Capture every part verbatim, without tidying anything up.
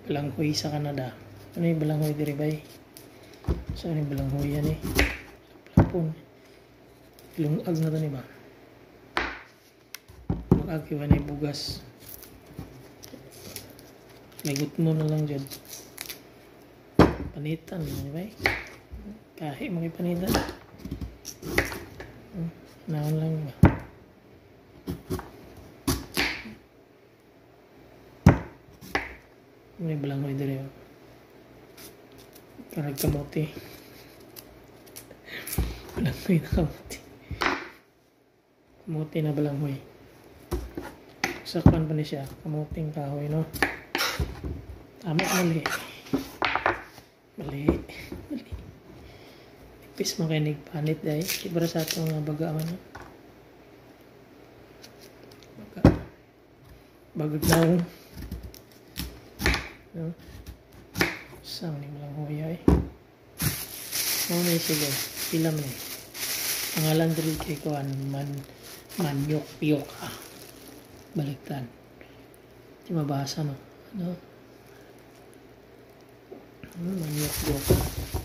balanghoy sa Canada. Ano yung balanghoy diri bay? Saan yung balanghoy yan eh? Lapon. Lungag na to ni ba? Mag-agiwa na yung bugas. Lagot mo na lang dyan. Panitan ni bay? Kahit mga panitan. Hmm, naon lang ba? May balanghoy diri. Karag kamote. Balanghoy na kamote. Kamote na balanghoy. Sakpan pa ni siya. Kamoting kahoy, no? Tama, mali. Mali. Mali. Ipis makinig panit dahil. Ibara sa itong mga bagaan. No? Baga. Bagag naong. No? Saan ni balanghoy ay? Ano na yung sige? Pilam ni. Pangalan dali kay kuan man manyok piyok ah. Baliktad. Di mabasa no? Ano? Hmm, manyok piyok ah.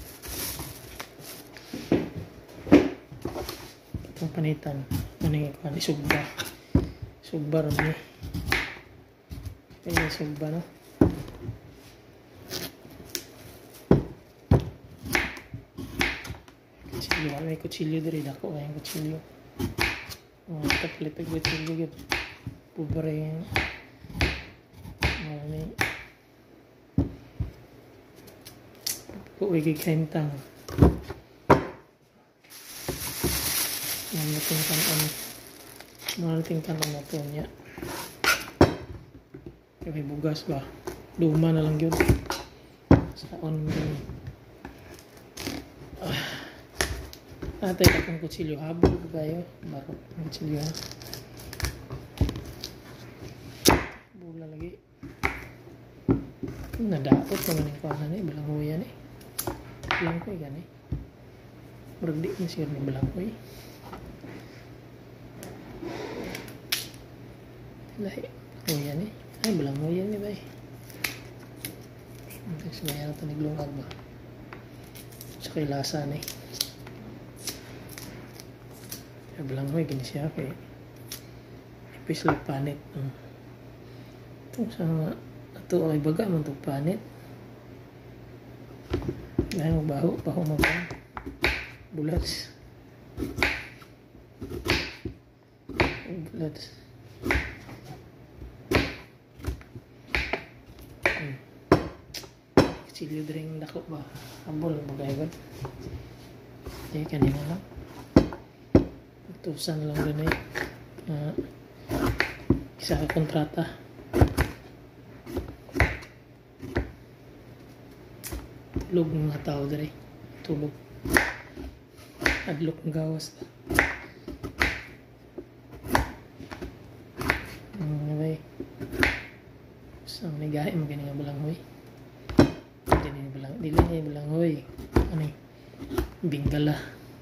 Itong panitan. Ano yung kuan? Isugba. Isugba rin eh. Kaya isugba no? May kutsilyo diri dako ay kutsilyo. Oh, kapalit ang kutsilyo gid. Pubare yung ano ni. Kuwi kay kentang. Ano ting kanon. Ano ting kanon na to niya. Kay bugas ba. Luma na lang gyud. Sa on Atay akong kutsilyo habol ko kayo. Barok ng kutsilyo. Bula lagi. Nadaot naman yung kuhanan eh. Balanghoy yan eh. Balanghoy gan eh. Maragdi na siya ni balanghoy. Lahi. Balanghoy yan eh. Ay balanghoy yan eh ba eh. Tapos maya na ito naglungag ba. Tsaka ilasa na eh. Balanghoy gini siya kay ipis lang panit. Hmm. Ito sa ito ay baga man itong panit. Dahil baho, baho mo ba? Bulas. Bulas. Hmm. Kutsilyo dring dako ba? Ambol mo kayo ba? Kaya kanina lang. Tusan lang rin eh. Uh, isa ka kontrata. Tulog ng mga tao dere. Tulog. Adlok ng gawas. Ano ba eh. So, may gahe mo ganyan nga balanghoy. Ganyan nga balanghoy. Dili nga balanghoy. Ano eh. Bingala.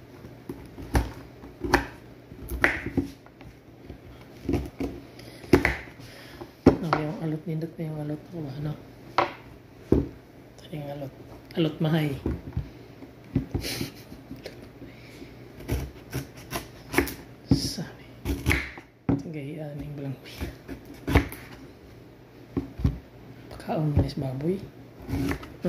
Alot nindot pa yung alot ko ba? Ano? Ito yung alot. Alot mahay. Sabi. Ito gayaan yung balanghoy. Pagkaon manis baboy. No?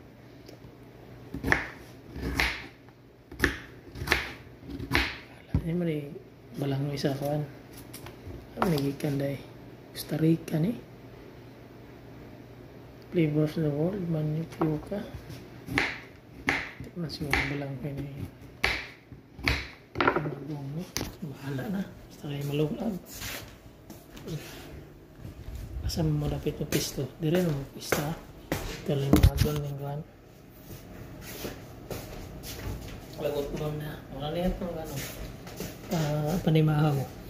Ini mo rin balanghoy sa kawan. Ano nagikan dahi? Costa Rica ni. Flavor of the world, Manyok piyok ah. Ito na siya balanghoy ni. Magong no. Bahala na. Basta kayo malungag. Asa mo malapit ng pisto? Dire mo pista. Ito lang mga doon ng gawan. Lagot mo na. Wala na yan itong gano'n. Uh, panimahaw.